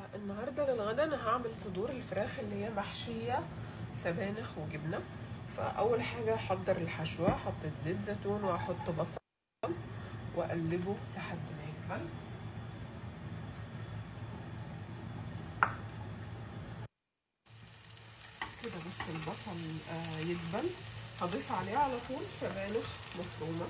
النهارده للغدا انا هعمل صدور الفراخ اللي هي محشيه سبانخ وجبنه. فاول حاجه احضر الحشوه، حطيت زيت زيتون واحط بصل واقلبه لحد ما يكمل. كده بس البصل يدبل، هضيف عليه على طول سبانخ مفرومه.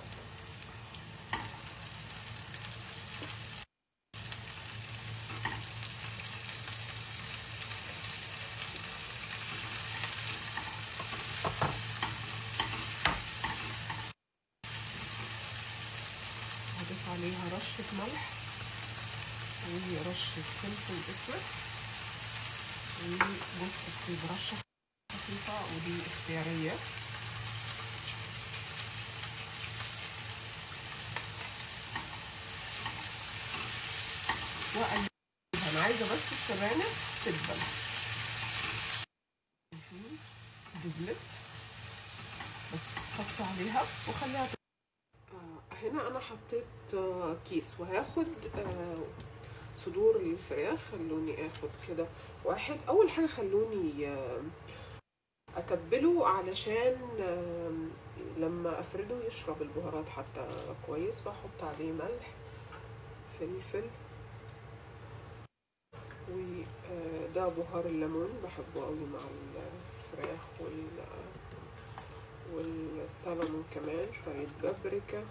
هضيف عليها رشه ملح ورشه فلفل اسود وجوز الطيب، رشه خفيفه ودي اختياريه. واقلبها، انا عايزه بس السبانخ تدبل. دبلت بس هطفي عليها وخليها هنا انا حطيت كيس، وهاخد صدور الفراخ. خلوني اخد كده واحد. اول حاجه خلوني اتبله علشان لما افرده يشرب البهارات حتى كويس. فاحط عليه ملح، فلفل، وده بهار الليمون بحبه قوي مع الفراخ والسلمون كمان. شوية بابريكا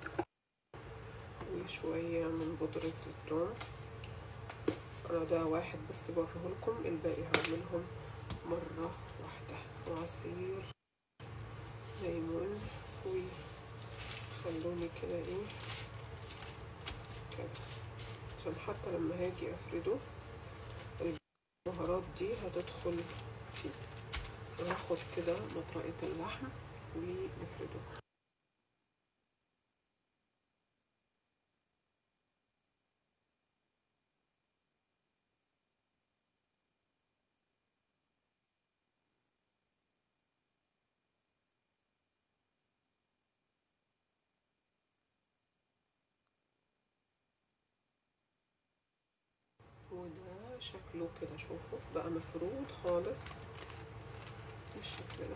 وشوية من بودرة الثوم. انا ده واحد بس بوريهولكم، الباقي هعملهم مرة واحدة. وعصير ليمون، وخلوني كده ايه كده عشان حتى لما هاجي افرده البهارات دي هتدخل فيه. هاخد كده مطرقة اللحم ونفرده. وده شكله كده، شوفوا بقى مفرود خالص بالشكل ده.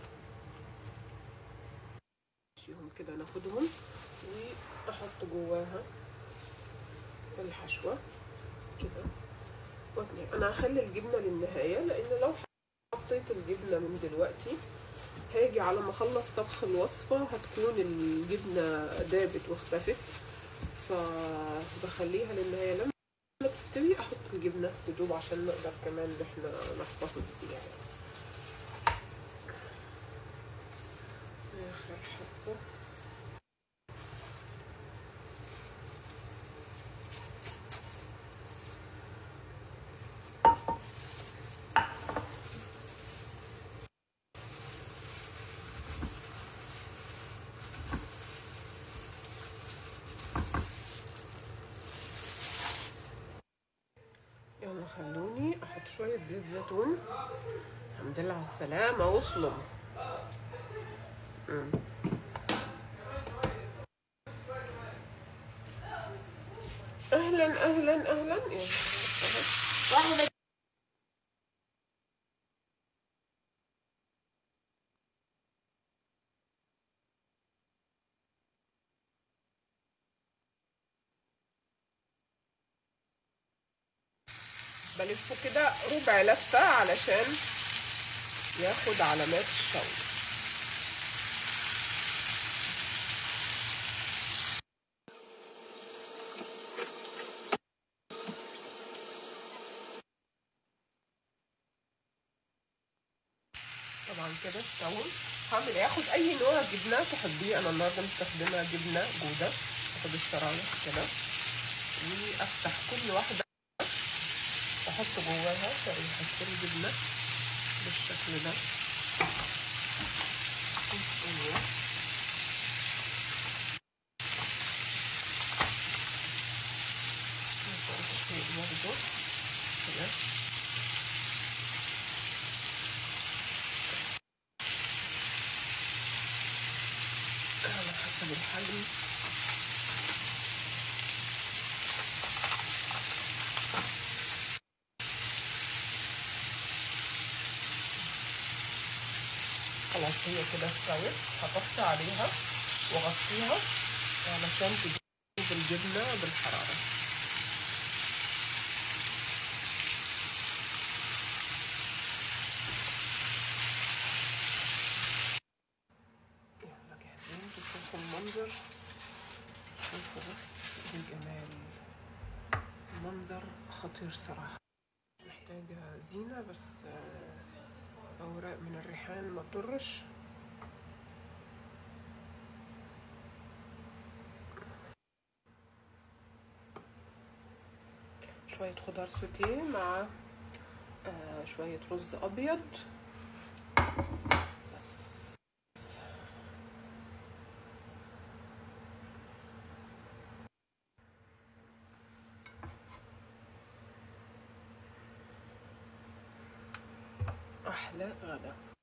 نمشيهم كده، ناخدهم واحط جواها الحشوة كده. انا هخلي الجبنة للنهاية، لان لو حطيت الجبنة من دلوقتي هاجي على ما اخلص طبخ الوصفة هتكون الجبنة دابت واختفت. فبخليها للنهاية، لما تستوي احط الجبنة تدوب عشان نقدر كمان ان احنا نحتفظ بيها. اخر حبة يلا. خلوني احط شوية زيت زيتون. الحمد لله على السلامة. وصلوا. اهلا اهلا اهلا. واحدة بلفه كده ربع لفة علشان ياخد علامات الشوي. طبعا كده استوى. هعمل ايه؟ اخد اي نوع جبنه تحبيه. انا النهارده مستخدمه جبنه جوده. اخد الشرايح كده وافتح كل واحده واحط جواها شريحه الجبنه بالشكل ده. برضه كده على حسب الحجم. خلاص هي كده استوت، هطفي عليها واغطيها علشان تدوب الجبنه بالحراره. يلا جاهزين تشوفوا المنظر، شوفوا بس الجمال، منظر خطير صراحه. محتاجه زينه بس اوراق من الريحان ما تضرش. شويه خضار سوتيه مع شويه رز ابيض بس. احلى غدا.